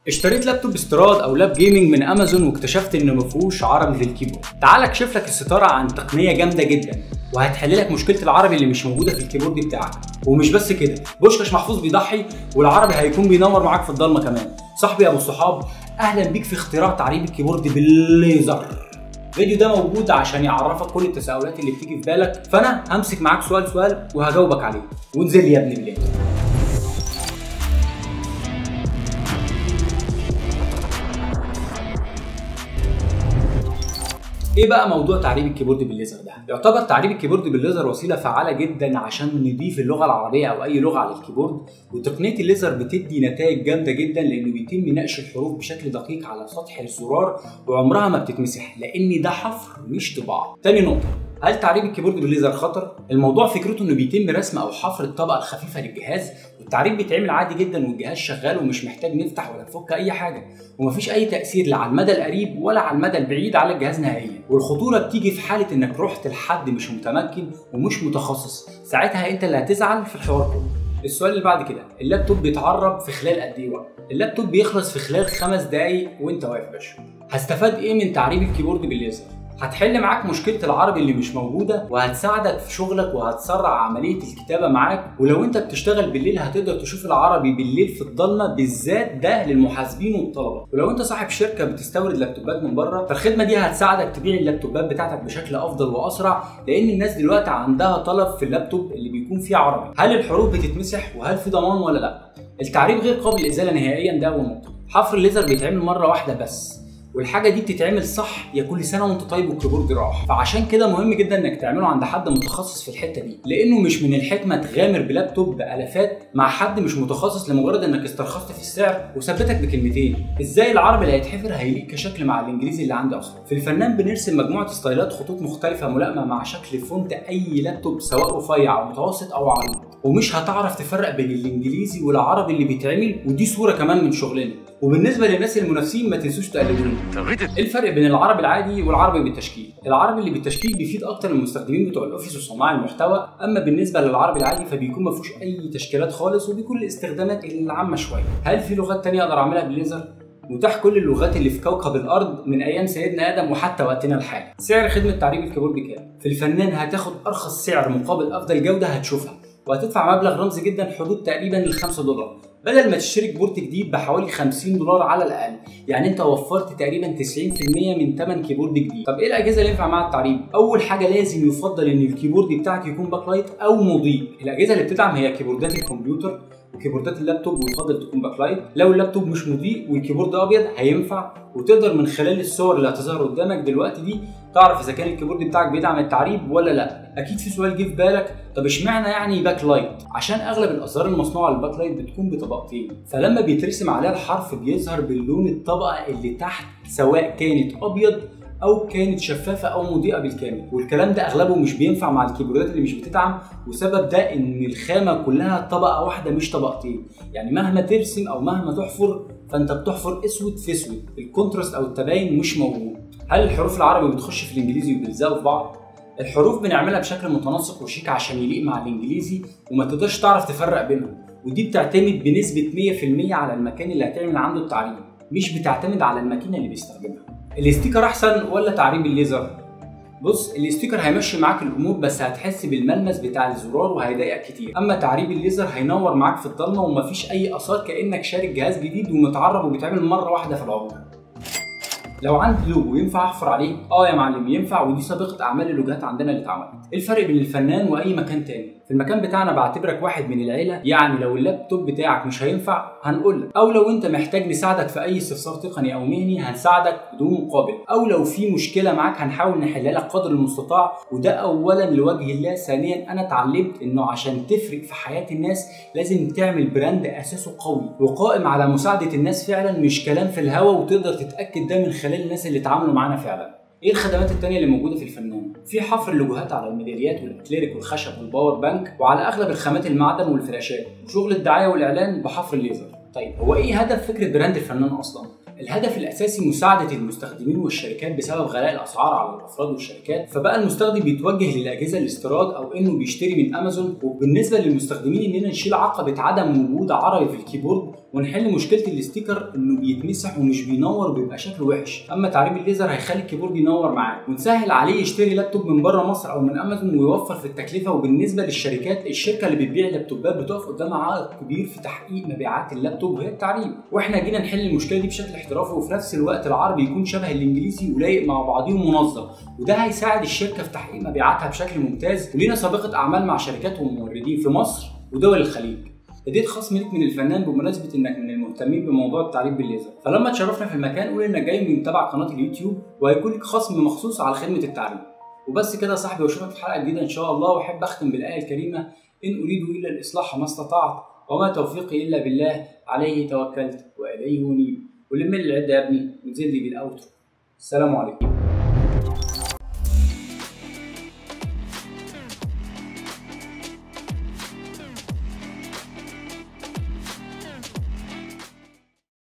اشتريت لابتوب استيراد او لاب جيمنج من امازون واكتشفت انه ما فيهوش عربي في الكيبورد. تعال اكشف لك الستاره عن تقنيه جامده جدا وهتحل لك مشكله العربي اللي مش موجوده في الكيبورد بتاعك. ومش بس كده، بوشكاش محفوظ بيضحي والعربي هيكون بينور معاك في الضلمه كمان. صاحبي ابو الصحاب، اهلا بيك في اختراع تعريب الكيبورد بالليزر. الفيديو ده موجود عشان يعرفك كل التساؤلات اللي بتيجي في بالك، فانا همسك معاك سؤال وهجاوبك عليه. وانزل لي يا ابن بلاد. ايه بقى موضوع تعريب الكيبورد بالليزر ده؟ يعتبر تعريب الكيبورد بالليزر وسيله فعاله جدا عشان نضيف اللغه العربيه او اي لغه على الكيبورد، وتقنيه الليزر بتدي نتائج جامده جدا لانه بيتم نقش الحروف بشكل دقيق على سطح الزرار وعمرها ما بتتمسح لان ده حفر مش طباعه. تاني نقطه، هل تعريب الكيبورد بالليزر خطر؟ الموضوع فكرته انه بيتم رسم او حفر الطبقه الخفيفه للجهاز، والتعريب بيتعمل عادي جدا والجهاز شغال ومش محتاج نفتح ولا نفك اي حاجه، ومفيش اي تاثير لا على المدى القريب ولا على المدى البعيد على الجهاز نهائيا. والخطوره بتيجي في حاله انك رحت لحد مش متمكن ومش متخصص، ساعتها انت اللي هتزعل في الحوار كله. السؤال اللي بعد كده، اللابتوب بيتعرب في خلال قد ايه وقت؟ اللابتوب بيخلص في خلال 5 دقايق وانت واقف باشا. هستفاد ايه من تعريب الكيبورد بالليزر؟ هتحل معاك مشكله العربي اللي مش موجوده، وهتساعدك في شغلك وهتسرع عمليه الكتابه معاك. ولو انت بتشتغل بالليل هتقدر تشوف العربي بالليل في الضلمه، بالذات ده للمحاسبين والطلبه. ولو انت صاحب شركه بتستورد لابتوبات من بره، فالخدمه دي هتساعدك تبيع اللابتوبات بتاعتك بشكل افضل واسرع، لان الناس دلوقتي عندها طلب في اللابتوب اللي بيكون فيه عربي. هل الحروف بتتمسح وهل في ضمان ولا لا؟ التعريب غير قابل للازاله نهائيا، ده اول نقطه. حفر الليزر بيتعمل مره واحده بس، والحاجه دي بتتعمل صح يا كل سنه وانت طيب والكيبورد راح. فعشان كده مهم جدا انك تعمله عند حد متخصص في الحته دي، لانه مش من الحكمه تغامر بلابتوب بالافات مع حد مش متخصص لمجرد انك استرخصت في السعر وثبتك بكلمتين. ازاي العربي اللي هيتحفر هيليق كشكل مع الانجليزي اللي عندي اصلا؟ في الفنان بنرسم مجموعه ستايلات خطوط مختلفه ملائمه مع شكل فونت اي لابتوب سواء رفيع او متوسط او عريض، ومش هتعرف تفرق بين الانجليزي والعربي اللي بيتعمل، ودي صوره كمان من شغلنا. وبالنسبه للناس المنافسين ما تنسوش تقلدونا. الفرق بين العربي العادي والعربي بالتشكيل؟ العربي اللي بالتشكيل بيفيد اكتر المستخدمين بتوع الاوفيس وصناع المحتوى، اما بالنسبه للعربي العادي فبيكون ما فيهوش اي تشكيلات خالص وبيكون الاستخدامات العامه شويه. هل في لغات ثانيه اقدر اعملها بالليزر؟ متاح كل اللغات اللي في كوكب الارض من ايام سيدنا ادم وحتى وقتنا الحالي. سعر خدمه تعريب الكيبورد كام؟ في الفنان هتاخد ارخص سعر مقابل افضل جوده هتشوفها، وهتدفع مبلغ رمزي جدا حدود تقريبا ال $5 بدل ما تشتري كيبورد جديد بحوالي $50 على الاقل. يعني انت وفرت تقريبا 90% من ثمن كيبورد جديد. طب ايه الاجهزه اللي ينفع مع التعريب؟ اول حاجه لازم يفضل ان الكيبورد بتاعك يكون باك لايت او مضيء. الاجهزه اللي بتدعم هي كيبوردات الكمبيوتر وكيبوردات اللابتوب، ويفضل تكون باك لايت. لو اللابتوب مش مضيء والكيبورد ابيض هينفع، وتقدر من خلال الصور اللي هتظهر قدامك دلوقتي دي تعرف اذا كان الكيبورد بتاعك بيدعم التعريب ولا لا. اكيد في سؤال جه في بالك، طب اشمعنى يعني باك لايت؟ عشان اغلب الازرار المصنوعه للباك لايت بتكون بطبقتين، فلما بيترسم عليها الحرف بيظهر باللون الطبقه اللي تحت، سواء كانت ابيض او كانت شفافه او مضيئه بالكامل. والكلام ده اغلبه مش بينفع مع الكيبوردات اللي مش بتدعم، وسبب ده ان الخامه كلها طبقه واحده مش طبقتين. يعني مهما ترسم او مهما تحفر فانت بتحفر اسود في اسود، الكونتراست او التباين مش موجود. هل الحروف العربي بتخش في الانجليزي وبيلزقوا في بعض؟ الحروف بنعملها بشكل متناسق وشيك عشان يليق مع الانجليزي وما تقدرش تعرف تفرق بينهم، ودي بتعتمد بنسبه 100% على المكان اللي هتعمل عنده التعريب، مش بتعتمد على الماكينه اللي بيستخدمها. الاستيكر احسن ولا تعريب الليزر؟ بص، الاستيكر هيمشي معاك الامور بس هتحس بالملمس بتاع الزرار وهيضايقك كتير، اما تعريب الليزر هينور معاك في الضلمه ومفيش اي اثار كانك شارك جهاز جديد ومتعرب وبيتعمل مره واحده في العمر. لو عندي لوجو ينفع احفر عليه؟ يا معلم ينفع، ودي سابقه اعمال اللوجوهات عندنا اللي اتعملت. الفرق بين الفنان واي مكان تاني؟ في المكان بتاعنا بعتبرك واحد من العيله، يعني لو اللابتوب بتاعك مش هينفع هنقولك، او لو انت محتاج نساعدك في اي استفسار تقني او مهني هنساعدك بدون مقابل، او لو في مشكله معاك هنحاول نحلها لك قدر المستطاع، وده اولا لوجه الله. ثانيا انا اتعلمت انه عشان تفرق في حياه الناس لازم تعمل براند اساسه قوي وقائم على مساعده الناس فعلا، مش كلام في الهوا، وتقدر تتاكد ده من خلال الناس اللي اتعاملوا معانا فعلا. ايه الخدمات التانية اللي موجودة في الفنان؟ في حفر اللوجوهات على الميداليات والاكليريك والخشب والباور بانك، وعلى اغلب الخامات المعدن والفلاشات، وشغل الدعاية والاعلان بحفر الليزر. طيب هو ايه هدف فكرة براند الفنان اصلا؟ الهدف الاساسي مساعده المستخدمين والشركات بسبب غلاء الاسعار على الافراد والشركات، فبقى المستخدم بيتوجه للاجهزه الاستيراد او انه بيشتري من امازون. وبالنسبه للمستخدمين اننا نشيل عقبه عدم وجود عربي في الكيبورد ونحل مشكله الاستيكر انه بيتمسح ومش بينور وبيبقى شكله وحش. اما تعريب الليزر هيخلي الكيبورد ينور معاه، ونسهل عليه يشتري لابتوب من بره مصر او من امازون ويوفر في التكلفه. وبالنسبه للشركات، الشركه اللي بتبيع لابتوبات بتقف قدامها عائق كبير في تحقيق مبيعات اللابتوب وهي التعريب، واحنا جينا نحل المشكله دي بشكل احترافي وفي نفس الوقت العربي يكون شبه الانجليزي ولايق مع بعضيه ومنظم، وده هيساعد الشركه في تحقيق مبيعاتها بشكل ممتاز. ولينا سابقه اعمال مع شركات وموردين في مصر ودول الخليج. اديت خصم ليك من الفنان بمناسبه انك من المهتمين بموضوع التعريب بالليزر، فلما تشرفنا في المكان قول انك جاي من تبع قناه اليوتيوب وهيكون لك خصم مخصوص على خدمه التعريب. وبس كده يا صاحبي، واشوفك في حلقه جديده ان شاء الله. واحب اختم بالايه الكريمه: ان اريد الا الاصلاح ما استطعت وما توفيقي الا بالله عليه توكلت واليه انيب. ولم العده يا ابني ونزل لي بالاوترو. السلام عليكم.